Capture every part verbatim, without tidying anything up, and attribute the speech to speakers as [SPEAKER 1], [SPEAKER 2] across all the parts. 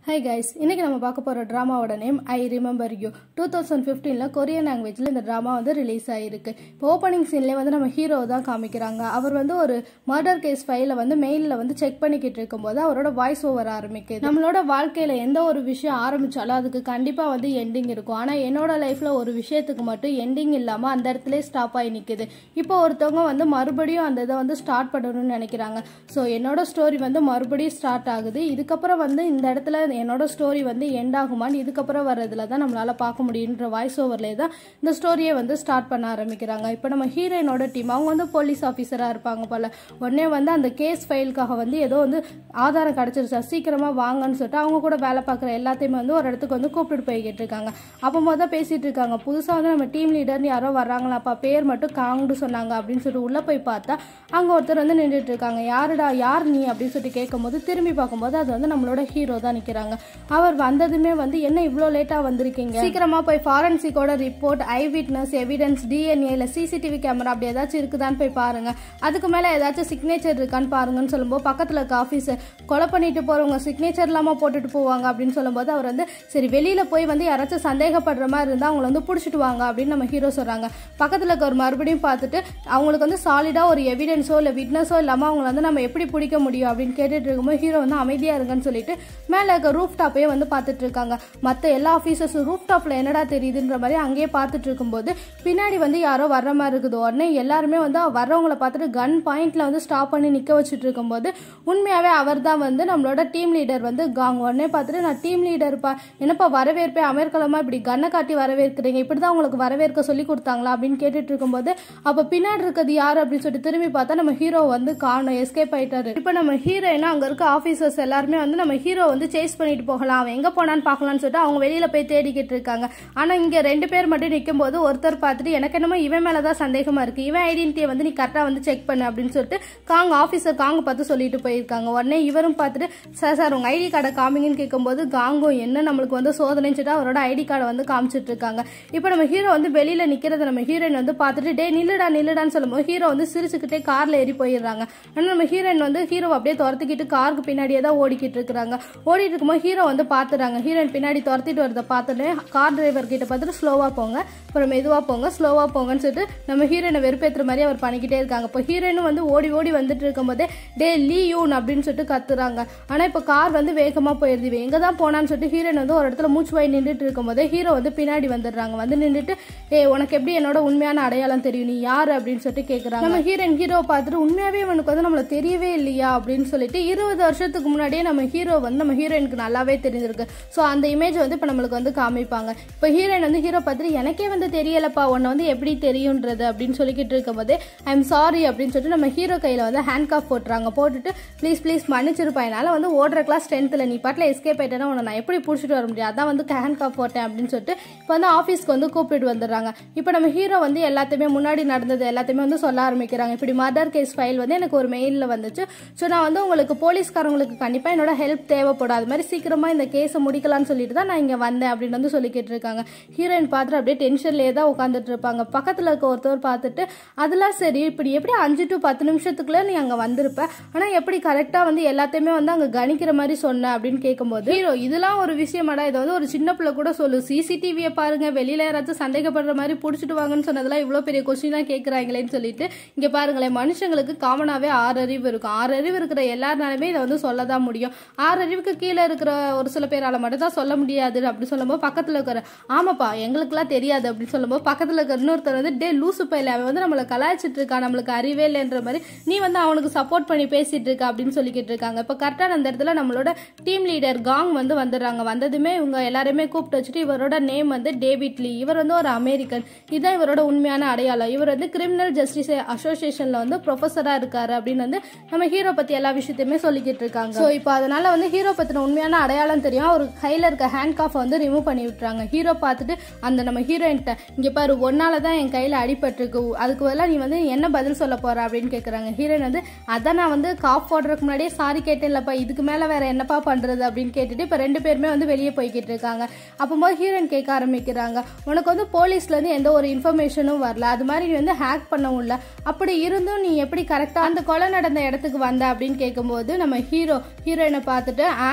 [SPEAKER 1] Hi guys, இன்னைக்கு நம்ம பார்க்க போற டிராமாவோட name I Remember You. twenty fifteen ல கொரியன் லாங்குவேஜ்ல இந்த டிராமா வந்து ரிலீஸ் ஆயிருக்கு. இப்போ ஓபனிங் சீன்லயே வந்து நம்ம ஹீரோ தான் காமிக்கிறாங்க. அவர் வந்து ஒரு மர்டர் கேஸ் ஃபைல வந்து மெயில்ல வந்து செக் பண்ணிக்கிட்டு இருக்கும்போது அவரோட வாய்ஸ் ஓவர் ஆரம்பிக்குது. நம்மளோட வாழ்க்கையில எந்த ஒரு விஷயம் ஆரம்பிச்சாலும் அதுக்கு கண்டிப்பா வந்து எண்டிங் இருக்கும். ஆனா என்னோட லைஃப்ல ஒரு விஷயத்துக்கு மட்டும் எண்டிங் இல்லாம அந்த இடத்துல ஸ்டாப் ஆகி நிக்குது. இப்போ ஒருத்தவங்க வந்து மறுபடியும் அந்த இதை வந்து ஸ்டார்ட் பண்ணணும்னு நினைக்கிறாங்க. ஸோ என்னோட ஸ்டோரி வந்து மறுபடியும் ஸ்டார்ட் ஆகுது. இதுக்கப்புறம் வந்து இந்த இடத்துல என்னோட ஸ்டோரி வந்து எண்ட் ஆகுமான்னு இதுக்கப்புறம் வர்றதுல தான் நம்மளால பார்க்க முடியுன்ற வாய்ஸ் ஓவர்லேயே தான் இந்த ஸ்டோரியை வந்து ஸ்டார்ட் பண்ண ஆரம்பிக்கிறாங்க. இப்போ நம்ம ஹீரோயினோட டீம் அவங்க வந்து போலீஸ் ஆஃபீஸராக இருப்பாங்க போல. உடனே வந்து அந்த கேஸ் ஃபைலுக்காக வந்து ஏதோ வந்து ஆதாரம் கிடைச்சிருச்சா சீக்கிரமா வாங்கன்னு சொல்லிட்டு அவங்க கூட வேலை பார்க்குற எல்லாத்தையுமே வந்து ஒரு இடத்துக்கு வந்து கூப்பிட்டு போய்கிட்டு இருக்காங்க. அப்போ மொதல் பேசிட்டு இருக்காங்க, புதுசாக வந்து நம்ம டீம் லீடர்னு யாரோ வர்றாங்களாப்பா, பேர் மட்டும் காங்கு சொன்னாங்க அப்படின்னு சொல்லிட்டு உள்ள போய் பார்த்தா அங்கே ஒருத்தர் வந்து நின்றுட்டு இருக்காங்க. யாருடா யார் நீ அப்படின்னு சொல்லிட்டு கேட்கும் போது திரும்பி பார்க்கும்போது அது வந்து நம்மளோட ஹீரோ தான் நிற்கிறாங்க. அவர் வந்ததுமே வந்து என்ன இவ்வளோ லேட்டா வந்திருக்கீங்க, சீக்கிரமா போய் ஃபாரன்சிக்கோட report, eye witness evidence, DNA இல்ல சிசிடிவி கேமரா அப்படி ஏதாச்சும் இருக்குதான்னு போய் பாருங்க, அதுக்கு மேல ஏதாச்சும் சிக்னேச்சர் இருக்கான்னு பாருங்கன்னு சொல்லும்போது பக்கத்துல இருக்க ஆஃபீஸர் கொலை பண்ணிட்டு போறவங்க சிக்னேச்சர் இல்லாம போட்டுட்டு போவாங்க அப்படின்னு சொல்லும்போது அவர் வந்து சரி வெளியில போய் வந்து யாராச்சும் சந்தேகப்படுற மாதிரி இருந்தா அவங்களை வந்து பிடிச்சிட்டு வாங்க அப்படின்னு நம்ம ஹீரோ சொல்றாங்க. பக்கத்துல இருக்க ஒரு மறுபடியும் பார்த்துட்டு அவங்களுக்கு வந்து சாலிடா ஒரு எவிடன்ஸோ இல்ல விட்னஸோ இல்லாம அவங்க வந்து நம்ம எப்படி பிடிக்க முடியும் அப்படின்னு கேட்டுட்டு இருக்கும்போது ஹீரோ வந்து அமைதியா இருங்கன்னு சொல்லிட்டு மேல இருக்க ரூஃப் டாப்பையே வந்து பார்த்துட்டு இருக்காங்க. மற்ற எல்லா ஆஃபீஸர்ஸும் ரூஃப் டாப்ல என்னடா தெரியுதுன்ற மாதிரி அங்கேயே பார்த்துட்டு இருக்கும்போது பின்னாடி வந்து யாரோ வர்ற மாதிரி இருக்குது. உடனே எல்லாருமே வந்து வர்றவங்களை பார்த்துட்டு கன் பாயிண்ட்ல வந்து ஸ்டாப் பண்ணி நிக்க வச்சுட்டு இருக்கும்போது உண்மையாவே அவர் தான் வந்து நம்மளோட டீம் லீடர் வந்து காங். உடனே பார்த்துட்டு நான் டீம் லீடர்ப்பா, என்னப்பா வரவேற்பே அமெரிக்கலமா இப்படி கண்ணை காட்டி வரவேற்கிறீங்க, இப்படிதான் உங்களுக்கு வரவேற்க சொல்லி கொடுத்தாங்களா அப்படின்னு கேட்டுட்டு இருக்கும்போது அப்ப பின்னாடி இருக்கிறது யாரு அப்படின்னு சொல்லிட்டு திரும்பி பார்த்தா நம்ம ஹீரோ வந்து காணும், எஸ்கேப் ஆயிட்டாரு. இப்ப நம்ம ஹீரோயினா அங்க இருக்க ஆபீசர்ஸ் எல்லாருமே வந்து நம்ம ஹீரோ வந்து சேஸ் பண்ணிட்டு போகலாம், அவன் எங்க போனான்னு பார்க்கலாம்னு சொல்லிட்டு அவங்க வெளியில போய் தேடிக்கிட்டு இருக்காங்க. ஆனா இங்க ரெண்டு பேர் மட்டும் நிற்கும் போது ஒருத்தர் பார்த்துட்டு எனக்கு என்னமோ இவன் மேலதான் சந்தேகமா இருக்கு, இவன் ஐடென்டிட்டியை வந்து நீ கரெக்டா வந்து செக் பண்ணு அப்படின்னு சொல்லிட்டு காங் ஆபீசர் காங்க பார்த்து சொல்லிட்டு போயிருக்காங்க. உடனே இவரும் பார்த்துட்டு சார் சார் உங்க ஐடி கார்டை காமிங்கன்னு கேட்கும்போது காங்கும் என்ன நம்மளுக்கு வந்து சோதனைன்னு சொல்லிட்டு அவரோட ஐடி கார்டை வந்து காமிச்சிட்டு இருக்காங்க. இப்போ நம்ம ஹீரோ வந்து வெளியில நிக்கிறத நம்ம ஹீரோயின் வந்து பார்த்துட்டு டே நில்லுடா நில்லுடான்னு சொல்லும்போது ஹீரோ வந்து சிரிச்சுக்கிட்டே கார்ல ஏறி போயிடுறாங்க. ஆனா நம்ம ஹீரோயின் வந்து ஹீரோ அப்படியே துரத்துக்கிட்டு காருக்கு பின்னாடியே தான் ஓடிக்கிட்டு இருக்கிறாங்க. ஓடிட்டு இருக்கும்போது ஹீரோ வந்து பாத்துறாங்க. ஹீரோயின் பின்னாடி துரத்திட்டு வரத பார்த்துட்டு கார் டிரைவர் கிட்ட பார்த்துட்டு ஸ்லோவா போங்க, அப்புறம் மெதுவா போங்க, ஸ்லோவா போங்கன்னு சொல்லிட்டு நம்ம ஹீரோயினை வெறுப்பேற்றுற மாதிரி அவர் பண்ணிக்கிட்டே இருக்காங்க. இப்போ ஹீரோயினும் வந்து ஓடி ஓடி வந்துட்டு இருக்கும் போதே டே லீ யூன் அப்படின்னு சொல்லிட்டு கத்துறாங்க. ஆனா இப்போ கார் வந்து வேகமா போயிருது, எங்க தான் போனான்னு சொல்லிட்டு ஹீரோயின் வந்து ஒரு இடத்துல மூச்சு வாய் நின்றுட்டு இருக்கும் போதே ஹீரோ வந்து பின்னாடி வந்துடுறாங்க. வந்து நின்றுட்டு ஏ உனக்கு எப்படி என்னோட உண்மையான அடையாளம் தெரியும், நீ யாரு அப்படின்னு சொல்லிட்டு கேட்கறாங்க. நம்ம ஹீரோயின் ஹீரோ பார்த்துட்டு உண்மையாவே அவனுக்கு வந்து நம்மள தெரியவே இல்லையா அப்படின்னு சொல்லிட்டு இருபது வருஷத்துக்கு முன்னாடியே நம்ம ஹீரோ வந்து நம்ம ஹீரோயினுக்கு நல்லாவே தெரிஞ்சிருக்கு. ஸோ அந்த இமேஜ் வந்து இப்போ நம்மளுக்கு வந்து காமிப்பாங்க. இப்போ ஹீரோயின் வந்து ஹீரோ பார்த்துட்டு எனக்கே வந்து தெரியலப்பா உன்னை வந்து எப்படி தெரியுன்றது அப்படின்னு சொல்லிக்கிட்டு இருக்கும் போதே ஐ எம் சாரி அப்படின்னு சொல்லிட்டு நம்ம ஹீரோ கையில வந்து ஹேண்ட் காஃப் போட்டுறாங்க. போட்டுட்டு ப்ளீஸ் ப்ளீஸ் மன்னிச்சிருப்பா, என்னால வந்து ஓடுற கிளாஸ் டென்த்தில் நீ பாட்டில் எஸ்கேப் ஆயிட்டேன்னா உன்னை நான் எப்படி பிடிச்சிட்டு வர முடியாது, அதான் வந்து ஹேண்ட் காஃப் போட்டேன் அப்படின்னு சொல்லிட்டு இப்போ வந்து ஆஃபீஸ்க்கு வந்து கூப்பிட்டு வந்துடுறாங்க. இப்போ நம்ம ஹீரோ வந்து எல்லாத்தையுமே முன்னாடி நடந்தது எல்லாத்தையுமே வந்து சொல்ல ஆரம்பிக்கிறாங்க. இப்படி மர்டர் கேஸ் ஃபைல் வந்து எனக்கு ஒரு மெயிலில் வந்துச்சு. ஸோ நான் வந்து உங்களுக்கு போலீஸ்காரங்களுக்கு கண்டிப்பாக என்னோட ஹெல்ப் தேவைப்படும், அது மாதிரி சீக்கிரமா இந்த கேஸை முடிக்கலாம்னு சொல்லிட்டு தான் நான் இங்கே வந்தேன் அப்படின்னு வந்து சொல்லிக்கிட்டு இருக்காங்க. ஹீரோயின் பார்த்துட்டு அப்படியே டென்ஷன்லேயே தான் உட்காந்துட்டு இருப்பாங்க. பக்கத்தில் இருக்க ஒருத்தர் பார்த்துட்டு அதெல்லாம் சரி இப்படி எப்படி அஞ்சு டு பத்து நிமிஷத்துக்குள்ள நீ அங்கே வந்திருப்ப, ஆனால் எப்படி கரெக்டாக வந்து எல்லாத்தையுமே வந்து அங்கே கணிக்கிற மாதிரி சொன்ன அப்படின்னு கேட்கும்போது ஹீரோ இதெல்லாம் ஒரு விஷயமாடா, இதை வந்து ஒரு சின்ன பிள்ளை கூட சொல்லு, சிசிடிவியை பாருங்க, வெளியில யாராச்சும் சந்தேகப்படுற மாதிரி பிடிச்சிட்டு வாங்கன்னு சொன்னதெல்லாம் இவ்வளோ பெரிய கொஸ்டினா கேட்குறாங்களேன்னு சொல்லிட்டு இங்கே பாருங்களேன், மனுஷங்களுக்கு காமனாகவே ஆறு அறிவு இருக்கும். ஆறு அறிவு இருக்கிற எல்லாருனாலுமே இதை வந்து சொல்லதான் முடியும். ஆறு அறிவுக்கு கீழே இருக்கிற ஒரு சில பேரால மட்டும் தான் சொல்ல முடியாது அப்படி சொல்லும்போது பக்கத்தில் இருக்கிற ஆமாப்பா எங்களுக்குலாம் தெரியாது அப்படின்னு சொல்லும்போது பக்கத்தில் இருக்கிற இன்னொருத்தர் வந்து டே லூசு பையில அவன் வந்து நம்மளை கலாய்ச்சிட்டு இருக்கா, நம்மளுக்கு அறிவே இல்லைன்ற மாதிரி நீ வந்து அவனுக்கு சப்போர்ட் பண்ணி பேசிட்டு இருக்கா அப்படின்னு சொல்லிக்கிட்டு இருக்காங்க. இப்போ கரெக்டான அந்த இடத்துல நம்மளோட டீம் லீடர் காங் வந்து வந்துடுறாங்க. வந்ததுமே இவங்க எல்லாருமே கூப்பிட்டு வச்சுட்டு இவரோட நேம் வந்து டேவிட் லீ, இவர் வந்து ஒரு அமெரிக்கன், இதுதான் இவரோட உண்மையான அடையாளம், இவர் வந்து கிரிமினல் ஜஸ்டிஸ் அசோசியேஷன்ல வந்து ப்ரொஃபஸரா இருக்காரு அப்படின்னு வந்து நம்ம ஹீரோ பத்தி எல்லா விஷயத்தையுமே சொல்லிக்கிட்டு இருக்காங்க. ஸோ இப்போ அதனால வந்து ஹீரோ பத்தின உண்மையான அடையாளம் தெரியும். அவர் கையில இருக்க ஹேண்ட் காஃப் வந்து ரிமூவ் பண்ணி விட்டுறாங்க. ஹீரோ பார்த்துட்டு அந்த நம்ம ஹீரோயின்ட்ட இங்க பாரு ஒன்னாலதான் என் கையில அடிபட்டிருக்கு, அதுக்கு பதிலாக நீ வந்து என்ன பதில் சொல்ல போற அப்படின்னு கேட்கறாங்க. ஹீரோயின் வந்து அதான் நான் வந்து காஃப் போடுறதுக்கு முன்னாடியே சாரி கேட்டேன் இல்லப்பா, இதுக்கு மேல வேற என்னப்பா பண்றது அப்படின்னு கேட்டுட்டு இப்ப ரெண்டு பேருமே வந்து வெளியே போய்கிட்டு இருக்காங்க. அப்போது ஹீரோயின் கேட்க ஆரம்பிக்கிறாங்க, உனக்கு வந்து போலீஸ்ல இருந்து எந்த ஒரு இன்ஃபர்மேஷனும் வரல, அது மாதிரி நீ வந்து ஹேக் பண்ணவும் இல்லை, அப்படி இருந்தும் நீ எப்படி கரெக்டா அந்த கொலை நடந்த இடத்துக்கு வந்த அப்படின்னு கேட்கும்போது நம்ம ஹீரோ ஹீரோயினை பார்த்துட்டு ஆ செத்து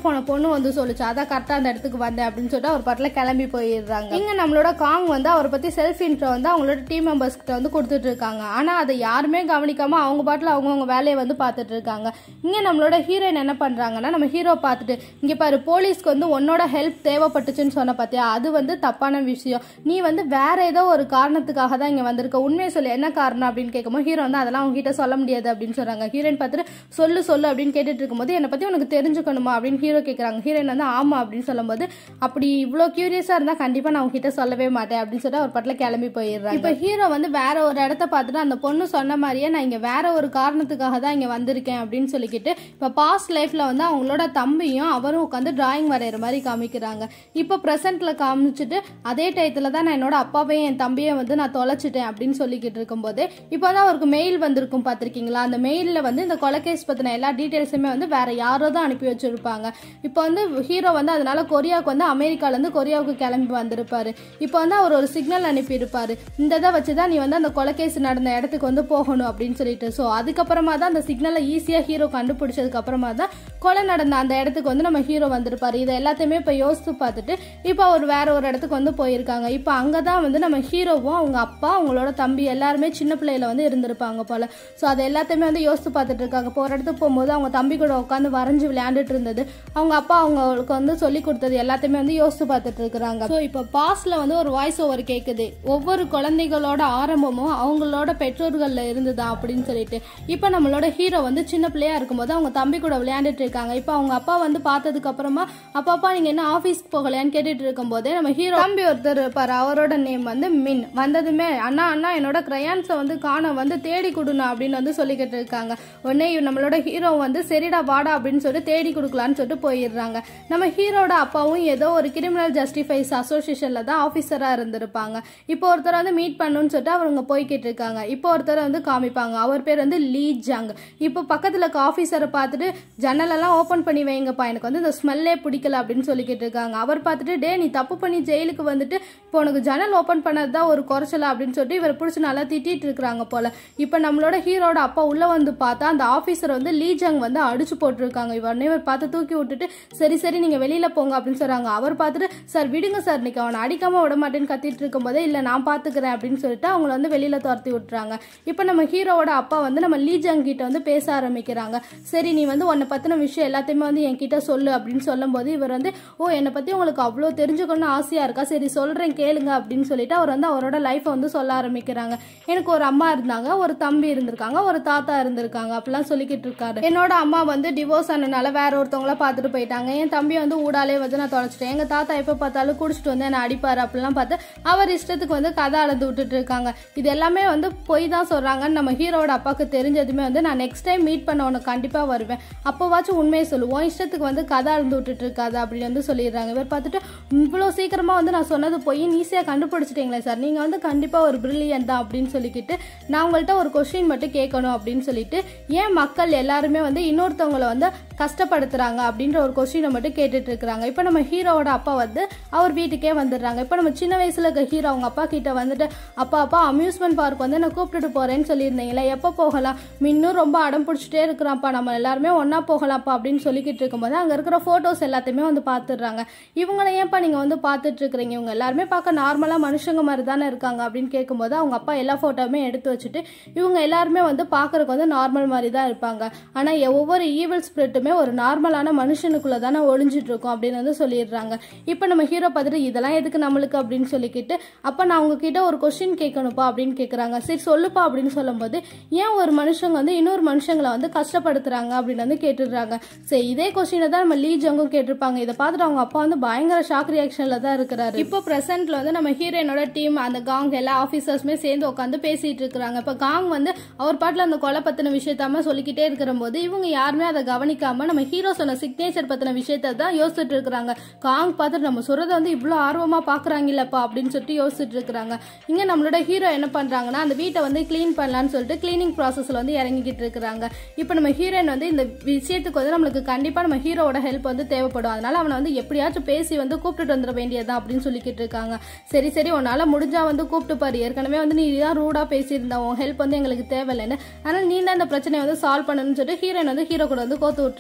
[SPEAKER 1] போன பொண்ணு வந்து சொல்லிச்சு, அதான் கரெக்டா அந்த இடத்துக்கு வந்தேன் அப்படின்னு சொல்லிட்டு அவர் பாட்டுல கிளம்பி போயிடுறாங்க. இங்க நம்மளோட காங் வந்து அவரை பத்தி செல்ஃப் இன்ட்ரோ வந்து அவங்களோட டீம் மெம்பர்ஸ் கிட்ட வந்து கொடுத்துட்டு இருக்காங்க. ஆனா அதை யாருமே கவனிக்காம அவங்க பாட்டுல அவங்கவுங்க வேலையை வந்து பார்த்துட்டு இருக்காங்க. இங்க நம்மளோட ஹீரோயின் என்ன பண்றாங்கன்னா, நம்ம ஹீரோ பார்த்துட்டு, இங்க பாரு போலீஸ்க்கு வந்து உன்னோட ஹெல்ப் தேவைப்பட்டுச்சுன்னு சொன்ன பாத்தியா, அது வந்து தப்பான விஷயம். நீ வந்து வேற ஏதோ ஒரு காரணத்துக்காக தான் இங்க வந்திருக்க, உண்மையை சொல்லு என்ன காரணம் அப்படின்னு கேட்கும்போது ஹீரோ வந்து அதெல்லாம் அவங்க கிட்ட சொல்ல முடியாது அப்படின்னு சொல்றாங்க. ஹீரோயின் பார்த்துட்டு சொல்லு சொல்லு அப்படின்னு கேட்டுட்டு இருக்கும்போது, என்னை பத்தி உனக்கு தெரிஞ்சுக்கணுமா அப்படின்னு ஹீரோ கேட்கறாங்க. ஹீரோயின் வந்து ஆமா அப்படின்னு சொல்லும்போது, அப்படி இவ்வளோ கியூரியஸா இருந்தா கண்டிப்பா நான் உங்ககிட்ட சொல்லவே மாட்டேன் அப்படின்னு சொல்லிட்டு அவர் பாட்டுல கிளம்பி போயிடுறாங்க. இப்ப ஹீரோ வந்து வேற ஒரு இடத்த பார்த்துட்டு அந்த பொண்ணு சொன்ன மாதிரியே நான் இங்க வேற ஒரு காரணத்துக்காக தான் இங்க வந்திருக்கேன் அப்படின்னு சொல்லிக்கிட்டு இப்ப பாஸ்ட் லைஃப்ல வந்து அவங்களோட தம்பியும் அவரும் உட்காந்து டிராயிங் வரைகிற மாதிரி காமிக்கிறாங்க. இப்போ பிரசன்ட்ல காமிச்சிட்டு அதே டயத்துல தான் நான் என்னோட அப்பாவையும் என் தம்பியை வந்து நான் தொலைச்சிட்டேன் அப்படின்னு சொல்லிக்கிட்டு இருக்கும்போது இப்போதான் அவருக்கு மெயில் வந்திருக்கும் பார்த்திருக்கீங்களா. அந்த மெயில்ல வந்து இந்த கொலைகேஸ் பத்தின எல்லா டீடைல்ஸுமே வந்து வேற யாரோ தான் அனுப்பி வச்சிருப்பாங்க. இப்போ வந்து ஹீரோ வந்து அதனால கொரியாவுக்கு வந்து அமெரிக்கால இருந்து கொரியாவுக்கு கிளம்பி வந்திருப்பாரு. இப்போ வந்து அவர் ஒரு சிக்னல் அனுப்பி இருப்பாரு, இந்த இதை வச்சுதான் நீ வந்து அந்த கொலைகேஸ் நடந்த இடத்துக்கு வந்து போகணும் அப்படின்னு சொல்லிட்டு. ஸோ அதுக்கப்புறமா தான் அந்த சிக்னலை ஈஸியா ஹீரோ கண்டுபிடிச்சதுக்கு அப்புறமா தான் கொலை நடந்த அந்த இடத்துக்கு வந்து நம்ம ஹீரோ வந்திருப்பாரு. இதை எல்லாத்தையுமே இப்போ யோசித்து பார்த்துட்டு இப்போ அவர் வேற ஒரு இடத்துக்கு வந்து போயிருக்காங்க. இப்போ அங்கதான் வந்து நம்ம ஹீரோவும் அவங்க அப்பா அவங்களோட தம்பி எல்லாருமே சின்ன பிள்ளையில வந்து இருந்திருப்பாங்க போல. ஸோ அதை எல்லாத்தையுமே வந்து யோசித்து பார்த்துட்டு இருக்காங்க. இப்போ ஒரு இடத்துக்கு போகும்போது அவங்க தம்பி கூட உட்காந்து வரைஞ்சு விளையாண்டுட்டு இருந்தது, அவங்க அப்பா அவங்களுக்கு வந்து சொல்லி கொடுத்தது எல்லாத்தையுமே வந்து யோசித்து பார்த்துட்டு இருக்கிறாங்க. ஸோ இப்போ பாஸ்ட்ல வந்து ஒரு வாய்ஸ் ஓவர் கேட்குது, ஒவ்வொரு குழந்தைகளோட ஆரம்பமும் அவங்களோட பெற்றோர்கள்ல இருந்துதான் அப்படின்னு சொல்லிட்டு. இப்போ நம்மளோட ஹீரோ வந்து சின்ன பிள்ளையா இருக்கும்போது அவங்க தம்பி கூட விளையாண்டுட்டு இருக்காங்க. இப்போ அவங்க அப்பா வந்து பார்த்ததுக்கு அப்புறமா அப்பா அப்பா நீங்க என்ன ஆபீஸ்க்கு போகலையான்னு கேட்டுட்டு இருக்கும் போதே நம்ம ஹீரோ தம்பி ஒருத்தர் இருப்பாரு, அவரோட நேம் வந்து மின். வந்ததுமே அண்ணா அண்ணா என்னோட கிரையான்ஸை வந்து காண வந்து தேடி கொடுணும் அப்படின்னு வந்து சொல்லிக்கிட்டு இருக்காங்க. உடனே நம்மளோட ஹீரோ வந்து சரிடா வாடா அப்படின்னு சொல்லிட்டு தேடி கொடுக்கலான்னு சொல்லிட்டு போயிடுறாங்க. நம்ம ஹீரோட அப்பாவும் ஏதோ ஒரு கிரிமினல் ஜஸ்டிஃபைஸ் அசோசியேஷன்ல தான் ஆஃபீஸரா இருந்திருப்பாங்க. இப்போ ஒருத்தர் வந்து மீட் பண்ணணும்னு சொல்லிட்டு அவங்க போய்கிட்டு இருக்காங்க. இப்போ ஒருத்தர் வந்து காமிப்பாங்க, அவர் பேர் வந்து லீ ஜங். இப்போ பக்கத்துல இருக்க ஆஃபீஸரை பார்த்துட்டு ஜன்னலெல்லாம் ஓப்பன் பண்ணி வைங்கப்பா, எனக்கு வந்து இந்த ஸ்மெல்லே பிடிக்கல அப்படின்னு சொல்லிக்கிட்டு இருக்காங்க. அவர் பார்த்துட்டு டே நீ தப்பு பண்ணி ஜெயிலுக்கு வந்துட்டு இப்போ உனக்கு ஜன்னல் ஓப்பன் பண்ணதுதான் ஒரு குறைச்சலா அப்படின்னு சொல்லிட்டு இவர் பிடிச்சி நல்லா திட்டிட்டு இருக்கிறாங்க போல. இப்போ நம்மளோட ஹீரோட அப்பா உள்ள வந்து பார்த்தா அந்த ஆஃபீஸர் வந்து லீ ஜங் வந்து அடிச்சு போட்டிருக்காங்க. இவனே இவர் பார்த்து தூக்கி விட்டுட்டு சரி சரி நீங்க வெளியில போங்க அப்படின்னு சொல்றாங்க. அவர் பார்த்துட்டு சார் விடுங்க சார், இன்னைக்கு அவனை அடிக்காம விட மாட்டேன்னு கத்திட்டு இருக்கும் போதே இல்ல நான் பாத்துக்கிறேன் அப்படின்னு சொல்லிட்டு அவங்கள வந்து வெளியில துரத்தி விட்டுறாங்க. இப்போ நம்ம ஹீரோவோட அப்பா வந்து நம்ம லீ ஜங் கிட்ட வந்து பேச ஆரம்பிக்கிறாங்க. சரி நீ வந்து உன்னை பத்தின விஷயம் எல்லாத்தையுமே வந்து என்கிட்ட சொல்லு அப்படின்னு சொல்லும் போது இவர் வந்து ஓ என்னை பத்தி உங்களுக்கு அவ்வளோ தெரிஞ்சுக்கணும்னு ஆசையா இருக்கா, சரி சொல்றேன் கேளுங்க அப்படின்னு சொல்லிட்டு அவர் வந்து அவரோட லைஃபை வந்து சொல்ல ஆரம்பிக்கிறாங்க. எனக்கு ஒரு அம்மா இருந்தாங்க, ஒரு தம்பி இருந்திருக்காங்க, ஒரு தாத்தா இருந்திருக்காங்க அப்படிலாம் சொல்லிக்கிட்டு இருக்காரு. என்னோட அம்மா வந்து டிவோர்ஸ் ஆனனால வேற ஒருத்தவங்கள பார்த்துட்டு போயிட்டாங்க. என் தம்பி வந்து ஊடாலே வந்து நான் தொலைச்சிட்டேன். எங்க தாத்தா எப்ப பார்த்தாலும் குடிச்சிட்டு வந்து என்ன அடிப்பாரு அப்படிலாம் பார்த்து அவர் இஷ்டத்துக்கு வந்து கதை அளந்து விட்டுட்டு இருக்காங்க. இது எல்லாமே வந்து பொய் தான் சொல்றாங்கன்னு நம்ம ஹீரோட அப்பாவுக்கு தெரிஞ்சதுமே வந்து நான் நெக்ஸ்ட் டைம் மீட் பண்ண உனக்கு கண்டிப்பா வருவேன், அப்போவாச்சும் உண்மையை சொல்லுவோம், இஷ்டத்துக்கு வந்து கதை அளந்து விட்டுட்டு இருக்காது அப்படின்னு வந்து சொல்லிடுறாங்க. இவர் பார்த்துட்டு இவ்வளோ சீக்கிரமா வந்து நான் சொன்னது போய் ஈஸியா கண்டுபிடிச்சிட்டீங்களே சார், நீங்க வந்து கண்டிப்பா ஒரு பிரில்லியன்ட் தான் அப்படின்னு சொல்லிக்கிட்டு நான் உங்கள்கிட்ட ஒரு கொஸ்டின் மட்டும் கேட்கணும் அப்படின்னு சொல்லிட்டு ஏன் மக்கள் எல்லாருமே வந்து இன்னொருத்தவங்களை வந்து கஷ்டப்படுத்துறாங்க அப்படின்ற ஒரு கொஸ்டினை மட்டும் கேட்டுட்டு இருக்கிறாங்க. இப்போ நம்ம ஹீரோவோட அப்பா வந்து அவர் வீட்டுக்கே வந்துடுறாங்க. இப்போ நம்ம சின்ன வயசுல இருக்க ஹீரோ அவங்க அப்பா கிட்ட வந்துட்டு அப்பா அப்பா அம்யூஸ்மெண்ட் பார்க் வந்து நான் கூப்பிட்டுட்டு போறேன்னு சொல்லியிருந்தீங்களா, எப்போ போகலாம், இன்னும் ரொம்ப அடம் பிடிச்சிட்டே இருக்கிறான்ப்பா, நம்ம எல்லாருமே ஒன்னா போகலாம்ப்பா அப்படின்னு சொல்லிக்கிட்டு இருக்கும்போது அங்க இருக்கிற போட்டோஸ் எல்லாத்தையுமே வந்து பாத்துடுறாங்க. இவங்களை ஏன்ப்பா நீங்க வந்து பாத்துட்டு இருக்கிறீங்க, இவங்க எல்லாருமே பார்க்க நார்மலா மனுஷங்க மாதிரி தானே இருக்காங்க அப்படின்னு கேட்கும்போது அவங்க அப்பா எல்லா போட்டோவுமே எடுத்து வச்சுட்டு இவங்க எல்லாருமே வந்து பாக்குறதுக்கு வந்து நார்மல் மாதிரி தான் இருப்பாங்க, ஆனா ஒவ்வொரு ஈவில் ஸ்பிரிட்டுமே ஒரு நார்மலான மனுஷனுக்குள்ள தானே ஒளிஞ்சிட்டு இருக்கும் அப்படின்னு வந்து சொல்லிடுறாங்க. இப்போ நம்ம ஹீரோ பார்த்துட்டு இதெல்லாம் எதுக்கு நம்மளுக்கு அப்படின்னு சொல்லிக்கிட்டு அப்ப நான் உங்ககிட்ட ஒரு கொஸ்டின் கேட்கணும்ப்பா அப்படின்னு கேட்கறாங்க. சரி சொல்லுப்பா அப்படின்னு சொல்லும் போது ஏன் ஒரு மனுஷங்க வந்து இன்னொரு மனுஷங்களை வந்து கஷ்டப்படுத்துறாங்க அப்படின்னு வந்து கேட்டுடுறாங்க. சரி இதே கொஸ்டினை தான் நம்ம லீ ஜங்கும் கேட்டிருப்பாங்க. இதை பார்த்துட்டு அவங்க அப்பா வந்து பயங்கர ஷாக் ரியாக்ஷன்ல தான் இருக்கிறாரு. இப்போ பிரசன்ட்ல வந்து நம்ம ஹீரோனோட டீம் அந்த காங் எல்லா ஆபீசர்ஸுமே சேர்ந்து உட்காந்து பேசிட்டு இருக்கிறாங்க. இப்ப காங் வந்து அவர் பாட்டுல அந்த கொலை பத்தின விஷயத்தாம சொல்லிக்கிட்டே இருக்கிற போது இவங்க யாருமே அதை கவனிக்காம நம்ம ஹீரோ சொன்ன சிக்னேச்சர் பத்தின விஷயத்த தான் யோசிச்சுட்டு இருக்கிறாங்க. காங் பார்த்துட்டு நம்ம சொல்றத வந்து இவ்வளவு ஆர்வமா பாக்குறாங்கல்லப்பா அப்படின்னு சொல்லிட்டு யோசிச்சுட்டு இருக்கிறாங்க. இங்க நம்மளோட ஹீரோ என்ன பண்றாங்கன்னா அந்த வீட்டை வந்து கிளீன் பண்ணலாம்னு சொல்லிட்டு கிளீனிங் ப்ராசஸ்ல வந்து இறங்கிக்கிட்டு இருக்கிறாங்க. இப்ப நம்ம ஹீரோயின் வந்து இந்த விஷயத்துக்கு வந்து நம்மளுக்கு கண்டிப்பா நம்ம ஹீரோட ஹெல்ப் வந்து தேவைப்படும், அதனால அவனை வந்து எப்படியாச்சும் பேசி வந்து கூப்பிட்டு வந்துட வேண்டியதான் அப்படின்னு சொல்லிக்கிட்டு இருக்காங்க. சரி சரி உன்னால முடிஞ்சா வந்து கூப்பிட்டு பாரு, ஏற்கனவே வந்து நீ தான் ரூடா பேசியிருந்த, உன் ஹெல்ப் வந்து எங்களுக்கு தேவையில்லைன்னு, அதனால நீ தான் இந்த பிரச்சனையை வந்து சால்வ் பண்ணணும்னு சொல்லிட்டு ஹீரோயின் வந்து ஹீரோ கூட வந்து கோத்து விட்டுறாங்க.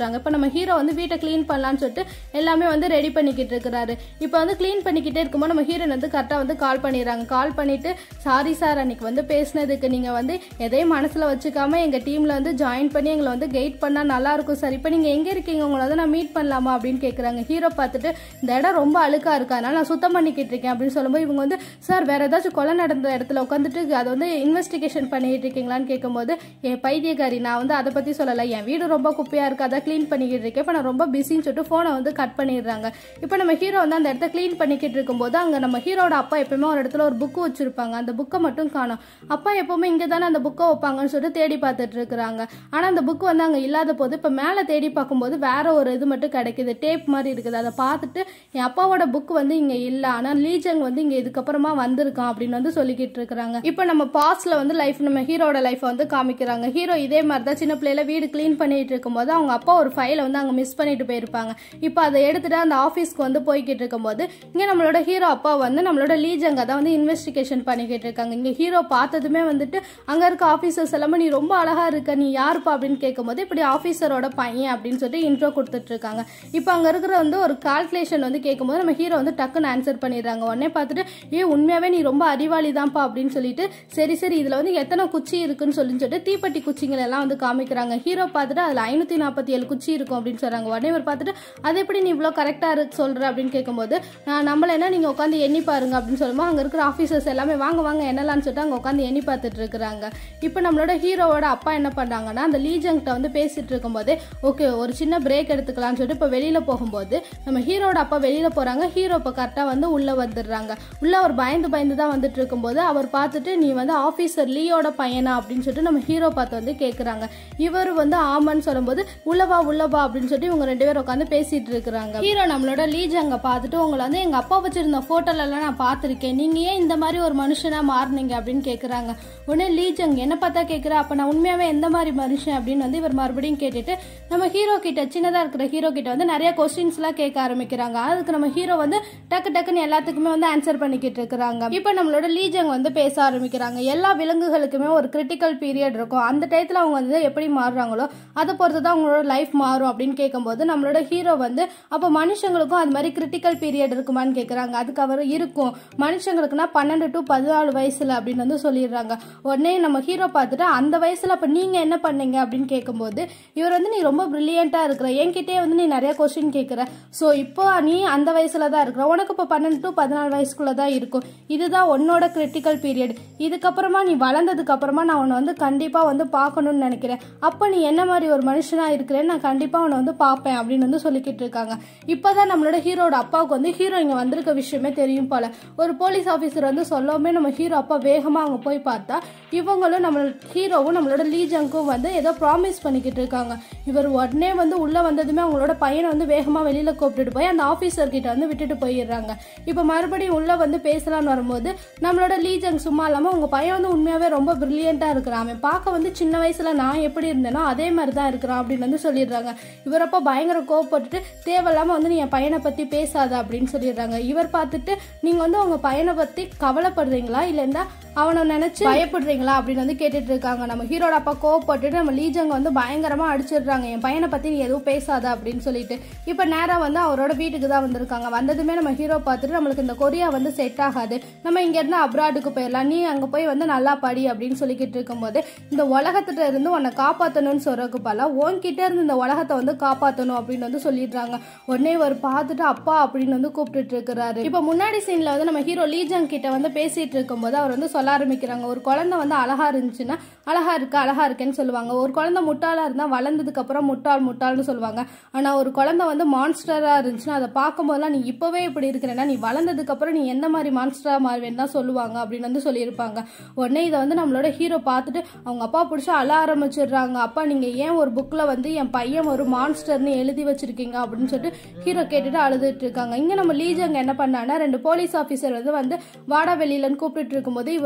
[SPEAKER 1] காட்டுறாங்க. இப்போ நம்ம ஹீரோ வந்து வீட்டை கிளீன் பண்ணலான்னு சொல்லிட்டு எல்லாமே வந்து ரெடி பண்ணிக்கிட்டு இருக்கிறாரு. இப்போ வந்து கிளீன் பண்ணிக்கிட்டே இருக்கும்போது நம்ம ஹீரோயின் வந்து கரெக்டாக வந்து கால் பண்ணிடுறாங்க. கால் பண்ணிட்டு சாரி சார், அன்னைக்கு வந்து பேசினதுக்கு நீங்க வந்து எதையும் மனசுல வச்சுக்காம எங்க டீம்ல வந்து ஜாயின் பண்ணி எங்களை வந்து கைட் பண்ணா நல்லா இருக்கும் சார். இப்போ நீங்க எங்க இருக்கீங்க, உங்களை வந்து நான் மீட் பண்ணலாமா அப்படின்னு கேட்குறாங்க. ஹீரோ பார்த்துட்டு இந்த இடம் ரொம்ப அழுக்கா இருக்கா, அதனால நான் சுத்தம் பண்ணிக்கிட்டு இருக்கேன் அப்படின்னு சொல்லும்போது இவங்க வந்து சார் வேற ஏதாச்சும் கொலை நடந்த இடத்துல உட்காந்துட்டு அதை வந்து இன்வெஸ்டிகேஷன் பண்ணிட்டு இருக்கீங்களான்னு கேட்கும்போது என் பைத்தியக்காரி, நான் வந்து அதை பத்தி சொல்லலை, என் வீடு ரொம்ப குப்பையா இருக்கு, அதை கிளீன் பண்ணிக்கிட்டு இருக்கேன், இப்போ நான் ரொம்ப பிஸின்னு சொல்லிட்டு போனை வந்து கட் பண்ணிடுறாங்க. இப்போ நம்ம ஹீரோ வந்து அந்த இடத்த கிளீன் பண்ணிக்கிட்டு இருக்கும்போது அங்க நம்ம ஹீரோட அப்பா எப்பவுமே ஒரு இடத்துல ஒரு புக்கு வச்சிருப்பாங்க. அந்த புக்கை மட்டும் காணும். அப்பா எப்பவுமே இங்க தானே அந்த புக்கை வைப்பாங்கன்னு சொல்லிட்டு தேடி பார்த்துட்டு இருக்கிறாங்க. ஆனா அந்த புக் வந்து அங்க இல்லாத போது இப்ப மேல தேடி பார்க்கும்போது வேற ஒரு இது மட்டும் கிடைக்குது, டேப் மாதிரி இருக்குது. அதை பார்த்துட்டு என் அப்பாவோட புக் வந்து இங்க இல்ல, ஆனா லீஜங் வந்து இங்க இதுக்கப்புறமா வந்திருக்கான் அப்படின்னு வந்து சொல்லிக்கிட்டு இருக்கிறாங்க. இப்ப நம்ம பாஸ்ட்ல வந்து லைஃப் நம்ம ஹீரோட லைஃப் வந்து காமிக்கிறாங்க. ஹீரோ இதே மாதிரி தான் சின்ன பிள்ளையில வீடு கிளீன் பண்ணிட்டு இருக்கும்போது அவங்க அப்பா ஒரு ஃபைலை வந்து அங்க மிஸ் பண்ணிட்டு போயிருப்பாங்க. இப்ப அதை எடுத்துட்டு அந்த ஆபீஸ்க்கு வந்து போய்கிட்டு இருக்கும்போது இங்க நம்மளோட ஹீரோ அப்பா வந்து நம்மளோட லீஜங் அதை வந்து இன்வெஸ்டிகேஷன் பண்ணிக்கிட்டு இருக்காங்க. இங்க ஹீரோ பார்த்ததுமே வந்துட்டு அங்க இருக்க ஆபீசர்ஸ் எல்லாமே நீ ரொம்ப அழகா இருக்க, நீ யாருப்பா அப்படின்னு கேட்கும்போது இப்படி ஆபீசரோட பையன் அப்படின்னு சொல்லிட்டு இன்ட்ரோ கொடுத்துட்டு இருக்காங்க. இப்போ அங்க இருக்கிற வந்து ஒரு கால்குலேஷன் வந்து கேட்கும்போது நம்ம ஹீரோ வந்து டக்குன்னு ஆன்சர் பண்ணிடுறாங்க. உடனே பார்த்துட்டு ஏ உண்மையாவே நீ ரொம்ப அறிவாளி தான்ப்பா அப்படின்னு சொல்லிட்டு சரி சரி இதுல வந்து எத்தனை குச்சி இருக்குன்னு சொல்லி சொல்லிட்டு தீப்பெட்டி குச்சிங்களை எல்லாம் வந்து காமிக்கிறாங்க. ஹீரோ பார்த்துட்டு அதுல ஐநூத்தி நாற்பத்தி ஏழு குச்சி இருக்கும் அப்படின்னு சொல்றாங்க. உடனே இவர் பார்த்துட்டு அது எப்படி நீ இவ்வளவு கரெக்டா இருக்கு சொல்ற அப்படின்னு கேட்கும்போது நான் நம்மள நீங்க உட்காந்து எண்ணி பாருங்க அப்படின்னு சொல்லும்போது அங்க இருக்கிற ஆபீசர்ஸ் எல்லாமே வாங்க வாங்க என்னலான்னு சொல்லிட்டு அங்க உட்காந்து எண்ணி பார்த்துட்டு இருக்கிறாங்க. இப்போ நம்மளோட ஹீரோவோட அப்பா என்ன பண்றாங்கன்னா அந்த லீஜங்கிட்ட வந்து பேசிட்டு இருக்கும்போது ஓகே ஒரு சின்ன பிரேக் எடுத்துக்கலாம்னு சொல்லிட்டு இப்போ வெளியில போகும்போது நம்ம ஹீரோட அப்பா வெளியில போறாங்க. ஹீரோ இப்போ கரெக்டா வந்து உள்ள வந்துடுறாங்க. உள்ள அவர் பயந்து பயந்து தான் வந்துட்டு இருக்கும்போது அவர் பார்த்துட்டு நீ வந்து ஆபீசர் லீயோட பையனா அப்படின்னு சொல்லிட்டு நம்ம ஹீரோ பார்த்து வந்து கேட்கறாங்க. இவர் வந்து ஆமான்னு சொல்லும்போது உள்ளவா உள்ளவா அப்படின்னு சொல்லிட்டு இவங்க ரெண்டு பேரும் உட்காந்து பேசிட்டு இருக்கிறாங்க. ஹீரோ நம்மளோட லீஜங்க பார்த்துட்டு உங்களை வந்து எங்க அப்பா வச்சிருந்த போட்டோல எல்லாம் நான் பார்த்திருக்கேன், நீங்க ஏன் இந்த மாதிரி ஒரு மனுஷனா மாறினீங்க அப்படின்னு கேட்கறாங்க. உடனே லீஜங் என்ன பார்த்தா கேட்கிற, அப்ப நான் உண்மையாவே எந்த மாதிரி மனுஷன் அப்படின்னு வந்து இவர் மறுபடியும் கேட்டுட்டு நம்ம ஹீரோ கிட்ட சின்னதா இருக்கிற ஹீரோ கிட்ட வந்து நிறைய கொஸ்டின்ஸ் எல்லாம் கேட்க ஆரம்பிக்கிறாங்க. அதுக்கு நம்ம ஹீரோ வந்து டக்கு டக்குன்னு எல்லாத்துக்குமே வந்து ஆன்சர் பண்ணிக்கிட்டு இருக்கிறாங்க. இப்ப நம்மளோட லீஜங் வந்து பேச ஆரம்பிக்கிறாங்க. எல்லா விலங்குகளுக்குமே ஒரு கிரிட்டிக்கல் பீரியட் இருக்கும், அந்த டயத்துல அவங்க வந்து எப்படி மாறுறாங்களோ அதை பொறுத்துதான் அவங்களோட லைஃப் மாறும் அப்படின்னு கேட்கும்போது நம்மளோட ஹீரோ வந்து அப்ப மனுஷங்களுக்கும் அது மாதிரி கிரிட்டிக்கல் பீரியட் இருக்குமான்னு கேட்கறாங்க. அதுக்கு அவர் இருக்கும், மனுஷங்களுக்குன்னா பன்னெண்டு டு பதினாலு வயசுல அப்படின்னு வந்து சொல்லிடுறாங்க. உடனே நம்ம ஹீரோ பார்த்துட்டு அந்த வயசுல அப்ப நீங்க என்ன பண்ணீங்க அப்படின்னு கேட்கும்போது இவர் வந்து நீ ரொம்ப பிரில்லியண்டா இருக்கிற, என்கிட்டே வந்து நீ நிறைய கொஸ்டின் கேட்கிற, சோ இப்போ நீ அந்த வயசுல தான் இருக்கிற, உனக்கு இப்போ பன்னெண்டு டு பதினாலு வயசுக்குள்ளதான் இருக்கும், இதுதான் உன்னோட கிரிட்டிக்கல் பீரியட், இதுக்கப்புறமா நீ வளர்ந்ததுக்கு அப்புறமா நான் உன்னை வந்து கண்டிப்பா வந்து பார்க்கணும்னு நினைக்கிறேன், அப்ப நீ என்ன மாதிரி ஒரு மனுஷனா இருக்கிறேன்னு நான் கண்டிப்பா உன்னை வந்து பார்ப்பேன் அப்படின்னு வந்து சொல்லிக்கிட்டு இருக்காங்க. இப்பதான் நம்மளோட ஹீரோட அப்பாவுக்கு வந்து ஹீரோ இங்க வந்திருக்க விஷயமே தெரியும் போல. ஒரு போலீஸ் ஆபீசர் வந்து சொல்லவுமே நம்ம ஹீரோ அப்பா வேகமா அவங்க போய் பார்த்தா இவங்களும் நம்ம ஹீரோவும் நம்மளோட லீஜங்கும் வந்து ஏதோ ப்ராமிஸ் பண்ணிக்கிட்டு இருக்காங்க. இவர் உடனே வந்து உள்ள வந்ததுமே அவங்களோட பையனை வந்து வேகமா வெளியில கூப்பிட்டுட்டு போய் அந்த ஆபீசர் கிட்ட வந்து விட்டுட்டு போயிடுறாங்க. இப்ப மறுபடியும் உள்ள வந்து பேசலாம்னு வரும்போது நம்மளோட லீஜங் சும்மா இல்லாம உங்க பையன் வந்து உண்மையாவே ரொம்ப பிரில்லியண்டா இருக்கிறான், அவன் பார்க்க வந்து சின்ன வயசுல நான் எப்படி இருந்தேனோ அதே மாதிரிதான் இருக்கிறான் அப்படின்னு வந்து சொல்லிடுறாங்க. இவரப்ப பயங்கர கோவப்பட்டுட்டு தேவையில்லாம வந்து நீ என் பையனை பத்தி பேசாத அப்படின்னு சொல்லிடுறாங்க. இவர் பார்த்துட்டு நீங்க வந்து உங்க பையனை பத்தி கவலைப்படுறீங்களா இல்லைன்னா அவனை நினைச்சு பயப்படுறீங்களா அப்படின்னு வந்து கேட்டுட்டு இருக்காங்க. நம்ம ஹீரோட அப்பா கோவப்பட்டுட்டு நம்ம லீஜங்க வந்து பயங்கரமா அடிச்சிடுறாங்க, என் பையனை பத்தி நீ எதுவும் பேசாத அப்படின்னு சொல்லிட்டு. இப்ப நேரா வந்து அவரோட வீட்டுக்கு தான் வந்திருக்காங்க. வந்ததுமே நம்ம ஹீரோ பார்த்துட்டு நம்மளுக்கு இந்த கொரியா வந்து செட் ஆகாது, நம்ம இங்க இருந்து அப்ராடுக்கு போயிடலாம், நீ அங்க போய் வந்து நல்லா படி அப்படின்னு சொல்லிக்கிட்டு இருக்கும்போது இந்த உலகத்துல இருந்து உன்னை காப்பாத்தணும்னு சொல்றதுக்கு பல உன்கிட்ட இருந்து இந்த உலகத்தை வந்து காப்பாத்தணும் அப்படின்னு வந்து சொல்லிடுறாங்க. உடனே ஒரு பார்த்துட்டு அப்பா அப்படின்னு வந்து கூப்பிட்டு இருக்கிறாரு. இப்ப முன்னாடி சீன்ல வந்து நம்ம ஹீரோ லீஜங் கிட்ட வந்து பேசிட்டு இருக்கும்போது அவர் வந்து சொல்ல ஆரம்பிக்கிறாங்க, ஒரு குழந்தை வந்து அழகா இருந்துச்சுன்னா அழகா இருக்கு அழகா இருக்கேன்னு சொல்லுவாங்க, ஒரு குழந்தை முட்டாளா இருந்தா வளர்ந்ததுக்கு அப்புறம் முட்டாள் முட்டாள்னு சொல்லுவாங்க, ஆனா ஒரு குழந்தை வந்து மான்ஸ்டரா இருந்துச்சுன்னா அதை பார்க்கும் போதெல்லாம் நீ இப்பவே இப்படி இருக்கிறேன்னா நீ வளர்ந்ததுக்கு அப்புறம் நீ எந்த மாதிரி மான்ஸ்டரா மாறுவேன்னு தான் சொல்லுவாங்க அப்படின்னு வந்து சொல்லியிருப்பாங்க. உடனே இதை வந்து நம்மளோட ஹீரோ பார்த்துட்டு அவங்க அப்பா பிடிச்சி அழ ஆரம்பிச்சிடுறாங்க. அப்பா நீங்க ஏன் ஒரு புக்ல வந்து என் பையன் ஒரு மான்ஸ்டர்னு எழுதி வச்சிருக்கீங்க அப்படின்னு சொல்லிட்டு ஹீரோ கேட்டுட்டு அழுதுட்டு இருக்காங்க. இங்க நம்ம லீஜங்க என்ன பண்ணான்னா ரெண்டு போலீஸ் ஆபீசர் வந்து வந்து வாடா வெளியிலன்னு கூப்பிட்டு இருக்கும்போது இவர்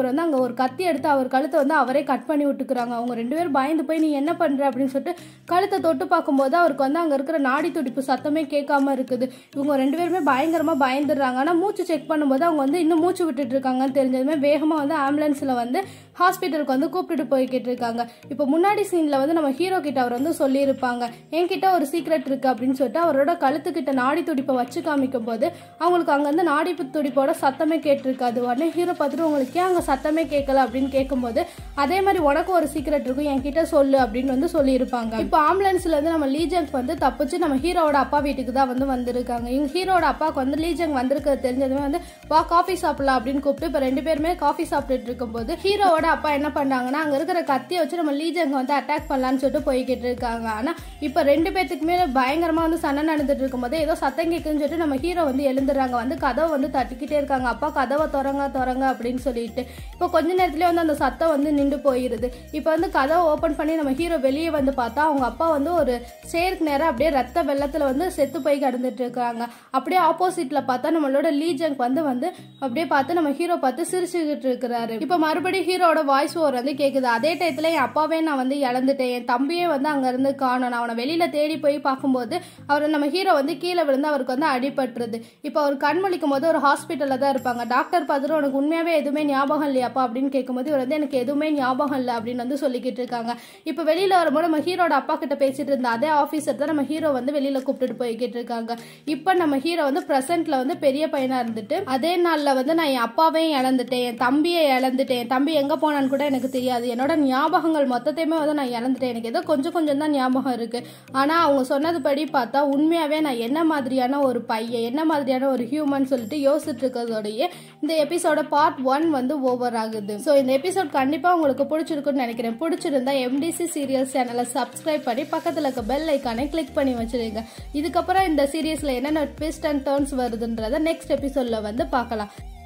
[SPEAKER 1] இன்ஸ்பெக்டர் வந்து அங்கே ஒரு கத்தி எடுத்து அவர் கழுத்தை வந்து அவரே கட் பண்ணி விட்டுக்கிறாங்க. அவங்க ரெண்டு பேரும் பயந்து போய் நீ என்ன பண்ற அப்படின்னு சொல்லிட்டு கழுத்தை தொட்டு பார்க்கும்போது அவருக்கு வந்து அங்கே இருக்கிற நாடி துடிப்பு சத்தமே கேட்காம இருக்குது. இவங்க ரெண்டு பேருமே பயங்கரமா பயந்துடுறாங்க. ஆனால் மூச்சு செக் பண்ணும்போது அவங்க வந்து இன்னும் மூச்சு விட்டுட்டு இருக்காங்கன்னு தெரிஞ்சதுமே வேகமாக வந்து ஆம்புலன்ஸ்ல வந்து ஹாஸ்பிட்டலுக்கு வந்து கூப்பிட்டுட்டு போய்கிட்டு இருக்காங்க. இப்போ முன்னாடி சீன்ல வந்து நம்ம ஹீரோ கிட்ட அவர் வந்து சொல்லியிருப்பாங்க, என்கிட்ட ஒரு சீக்ரெட் இருக்கு அப்படின்னு சொல்லிட்டு அவரோட கழுத்துக்கிட்ட நாடி துடிப்பை வச்சு காமிக்கும் போது அவங்களுக்கு அங்க வந்து நாடி துடிப்போட சத்தமே கேட்டிருக்காது. உடனே ஹீரோ பார்த்துட்டு உங்களுக்கு ஏன் அங்க சத்தமே கேட்கல அப்படின்னு கேட்கும்போது அதே மாதிரி உனக்கு ஒரு சீக்ரெட் இருக்கும் என்கிட்ட சொல்லு அப்படின்னு வந்து சொல்லியிருப்பாங்க. இப்போ ஆம்புலன்ஸ்ல இருந்து நம்ம லீஜங் வந்து தப்பிச்சு நம்ம ஹீரோட அப்பா வீட்டுக்கு தான் வந்து வந்திருக்காங்க. இவங்க ஹீரோட அப்பாவுக்கு வந்து லீஜங் வந்திருக்கிறது தெரிஞ்சதுமே வந்து வா காஃபி சாப்பிடலாம் அப்படின்னு கூப்பிட்டு இப்போ ரெண்டு பேருமே காஃபி சாப்பிட்டுட்டு இருக்கும்போது ஹீரோவோட அப்பா என்ன பண்றாங்கன்னா அங்க இருக்கிற கத்தியை வச்சு நம்ம லீஜங்க வந்து அட்டாக் பண்ணலான்னு சொல்லிட்டு போய்கிட்டு இருக்காங்க. ஆனா இப்ப ரெண்டு பேத்துக்குமே பயங்கரமா வந்து சண்டை நடந்துட்டு இருக்கும்போது ஏதோ சத்தம் கேட்குன்னு சொல்லிட்டு நம்ம ஹீரோ வந்து எழுந்துறாங்க. வந்து கதவை வந்து தட்டிக்கிட்டே இருக்காங்க, அப்பா கதவை திறங்க திறங்க அப்படின்னு சொல்லிட்டு. இப்போ கொஞ்ச நேரத்துலயே வந்து அந்த சத்தம் வந்து நின்று போயிருது. இப்போ வந்து கதவை ஓபன் பண்ணி நம்ம ஹீரோ வெளியே வந்து பார்த்தா அவங்க அப்பா வந்து ஒரு சேருக்கு நேரம் அப்படியே ரத்த வெள்ளத்துல வந்து செத்து போய் கிடந்துட்டு இருக்காங்க. அப்படியே ஆப்போசிட்ல பார்த்தா நம்மளோட லீஜங் வந்து வந்து அப்படியே பார்த்து நம்ம ஹீரோ பார்த்து சிரிச்சுக்கிட்டு இருக்கிறாரு. இப்போ மறுபடியும் ஹீரோட வாய்ஸ் ஓவர் வந்து கேக்குது. அதே டயத்துல என் அப்பாவே நான் வந்து இழந்துட்டேன், என் தம்பியே வந்து அங்க இருந்து காணும், நான் அவனை வெளியில தேடி போய் பார்க்கும்போது அவர் நம்ம ஹீரோ வந்து கீழே விழுந்து அவருக்கு வந்து அடிபட்டுருது. இப்போ அவர் கண் முழிக்கும் போது ஒரு ஹாஸ்பிட்டல்ல தான் இருப்பாங்க. டாக்டர் பார்த்துட்டு உனக்கு உண்மையாவே எதுவுமே ஞாபகம் இல்லையாப்பா அப்படின்னு கேட்கும்போது இவர் வந்து எனக்கு எதுவுமே ஞாபகம் இல்லை அப்படின்னு வந்து சொல்லிக்கிட்டு இருக்காங்க. இப்போ வெளியில வரும்போது நம்ம ஹீரோட அப்பா கிட்ட பேசிட்டு இருந்த அதே ஆபீசர் தான் நம்ம ஹீரோ வந்து வெளியில கூப்பிட்டுட்டு போய்கிட்டு இருக்காங்க. இப்போ நம்ம ஹீரோ வந்து பிரசன்ட்ல வந்து பெரிய பையனா இருந்துட்டு அதே நாள்ல வந்து நான் என் அப்பாவையும் இழந்துட்டேன், என் தம்பியை இழந்துட்டேன், என் தம்பி எங்க போனான்னு கூட எனக்கு தெரியாது, என்னோட ஞாபகங்கள் மொத்தத்தையுமே வந்து நான் இழந்துட்டேன், எனக்கு ஏதோ கொஞ்சம் கொஞ்சம் தான் ஞாபகம் இருக்கு. ஆனா அவங்க சொன்னது படி பார்த்தா உண்மையாவே நான் என்ன மாதிரியான ஒரு பையன், என்ன மாதிரியான ஒரு ஹியூமன் சொல்லிட்டு யோசிச்சுட்டு இருக்கிறதோடய இந்த எபிசோட பார்ட் ஒன் வந்து ஓவர் ஆகுது. ஸோ இந்த எபிசோட் கண்டிப்பா உங்களுக்கு பிடிச்சிருக்குன்னு நினைக்கிறேன். பிடிச்சிருந்தா எம்டிசி சீரியல்ஸ் சேனலை சப்ஸ்கிரைப் பண்ணி பக்கத்துல இருக்க பெல் ஐக்கானை கிளிக் பண்ணி வச்சிருங்க. இதுக்கப்புறம் இந்த சீரியஸ்ல என்னென்ன ட்விஸ்ட் அண்ட் டர்ன்ஸ் வருதுன்றத நெக்ஸ்ட் எபிசோட்ல வந்து பார்க்கலாம்.